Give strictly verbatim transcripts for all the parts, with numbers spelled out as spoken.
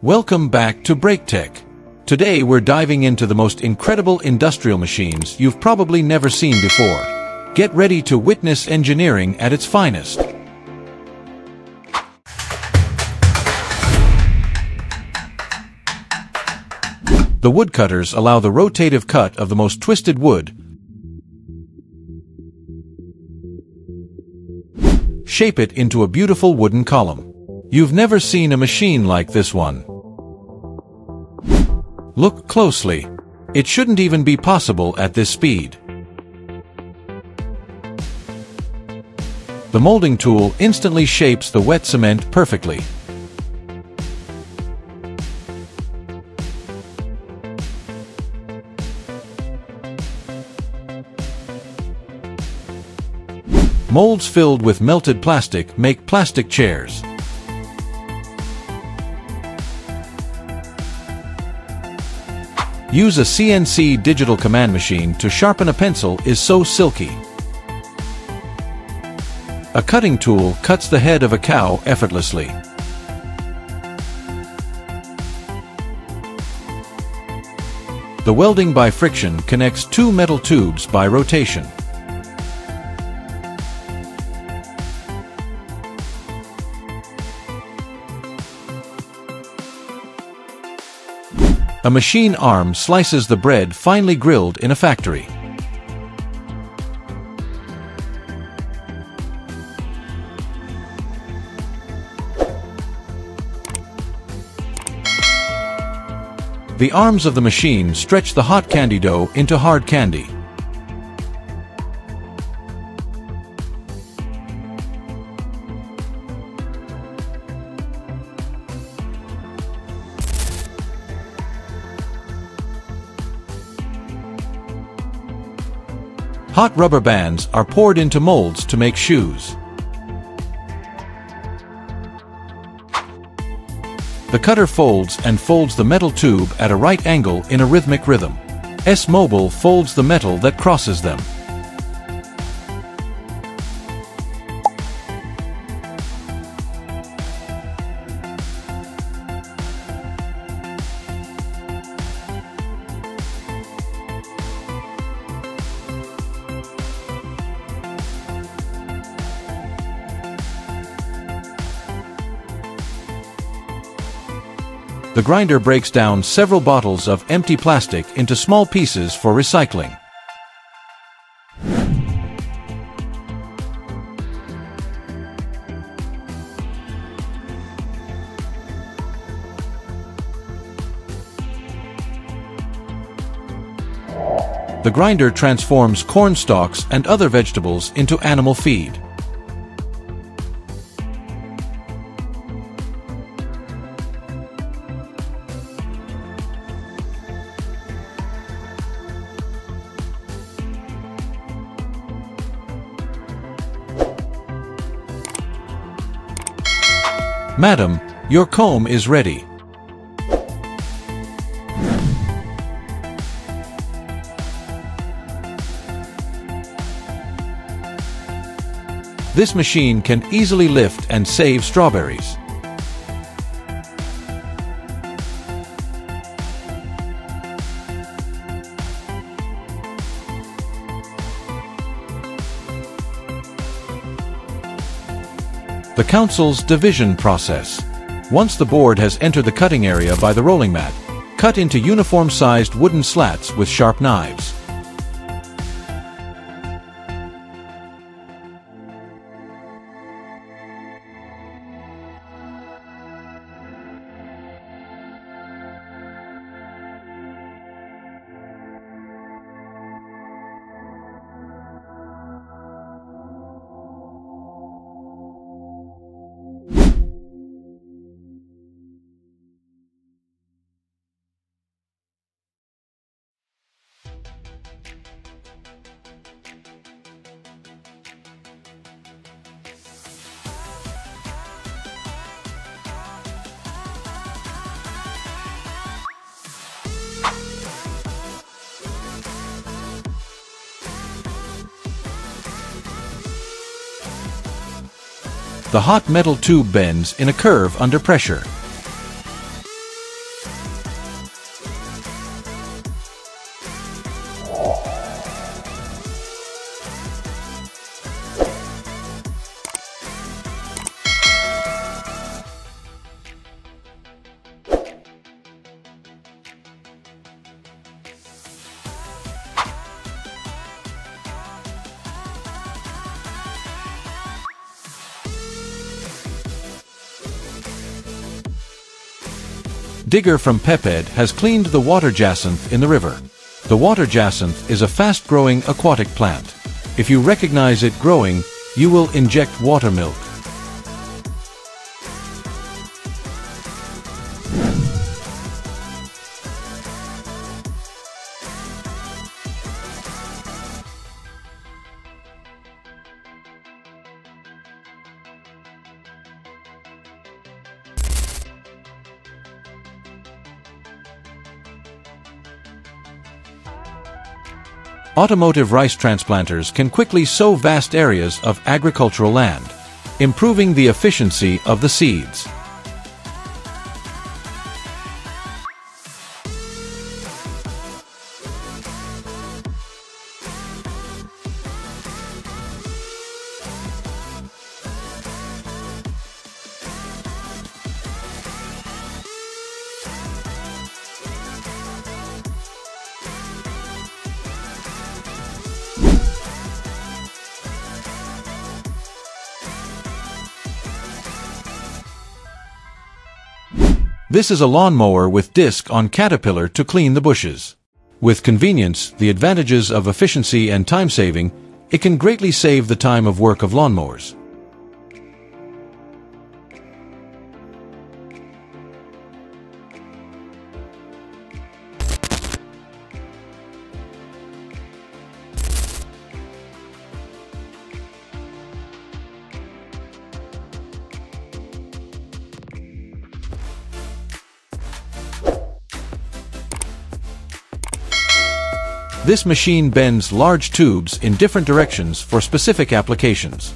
Welcome back to BreakTech. Today we're diving into the most incredible industrial machines you've probably never seen before. Get ready to witness engineering at its finest. The woodcutters allow the rotative cut of the most twisted wood, shape it into a beautiful wooden column. You've never seen a machine like this one. Look closely. It shouldn't even be possible at this speed. The molding tool instantly shapes the wet cement perfectly. Molds filled with melted plastic make plastic chairs. Use a C N C digital command machine to sharpen a pencil is so silky. A cutting tool cuts the head of a cow effortlessly. The welding by friction connects two metal tubes by rotation. A machine arm slices the bread finely grilled in a factory. The arms of the machine stretch the hot candy dough into hard candy. Hot rubber bands are poured into molds to make shoes. The cutter folds and folds the metal tube at a right angle in a rhythmic rhythm. S-Mobile folds the metal that crosses them. The grinder breaks down several bottles of empty plastic into small pieces for recycling. The grinder transforms corn stalks and other vegetables into animal feed. Madam, your comb is ready. This machine can easily lift and save strawberries. The council's division process. Once the board has entered the cutting area by the rolling mat, cut into uniform-sized wooden slats with sharp knives. The hot metal tube bends in a curve under pressure. digger from Peped has cleaned the water jacinth in the river. The water jacinth is a fast-growing aquatic plant. If you recognize it growing, you will inject water milk. Automotive rice transplanters can quickly sow vast areas of agricultural land, improving the efficiency of the seeds. This is a lawnmower with disc on caterpillar to clean the bushes. With convenience, the advantages of efficiency and time saving, it can greatly save the time of work of lawnmowers. This machine bends large tubes in different directions for specific applications.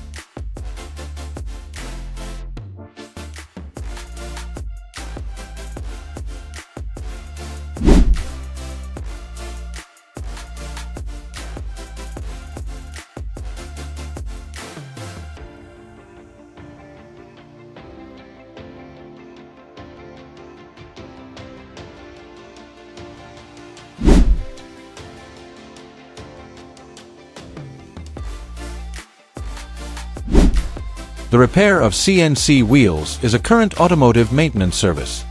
The repair of C N C wheels is a current automotive maintenance service.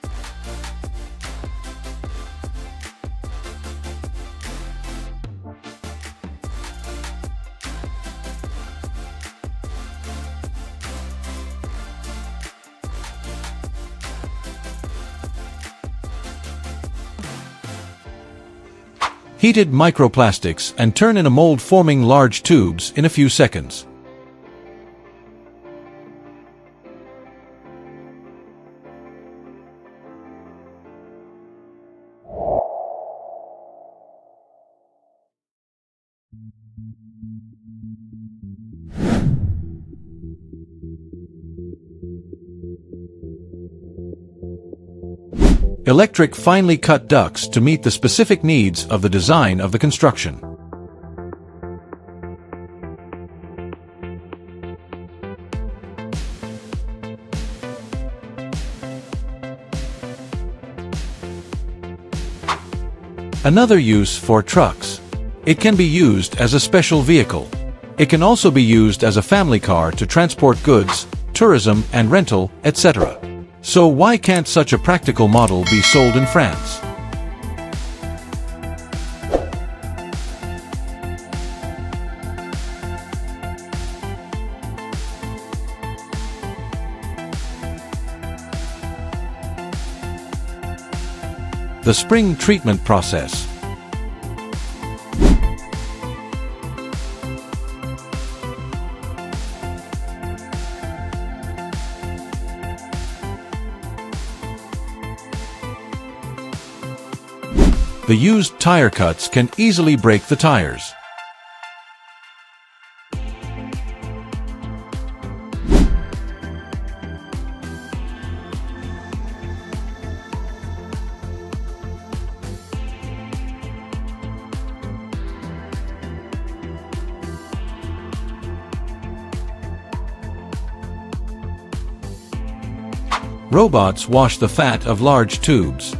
Heated microplastics and turn in a mold forming large tubes in a few seconds. Electric finely cut ducts to meet the specific needs of the design of the construction. Another use for trucks. It can be used as a special vehicle. It can also be used as a family car to transport goods, tourism and rental, et cetera. So why can't such a practical model be sold in France? The spring treatment process. The used tire cuts can easily break the tires. Robots wash the fat of large tubes.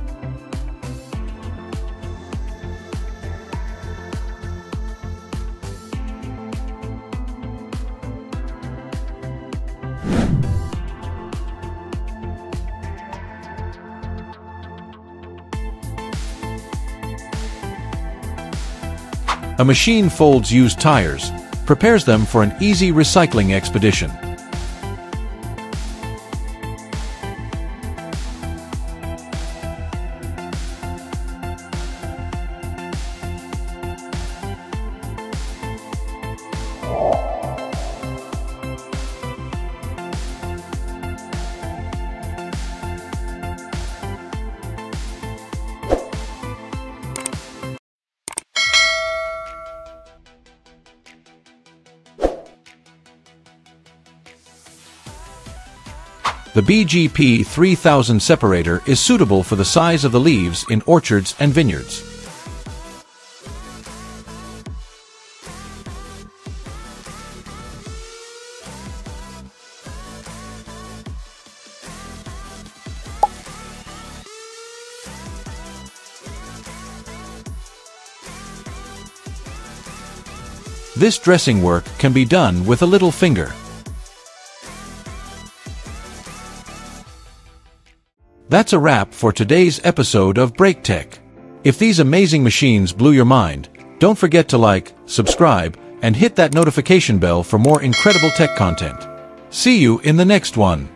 A machine folds used tires, prepares them for an easy recycling expedition. The B G P three thousand separator is suitable for the size of the leaves in orchards and vineyards. This dressing work can be done with a little finger. That's a wrap for today's episode of BreakTech. If these amazing machines blew your mind, don't forget to like, subscribe, and hit that notification bell for more incredible tech content. See you in the next one.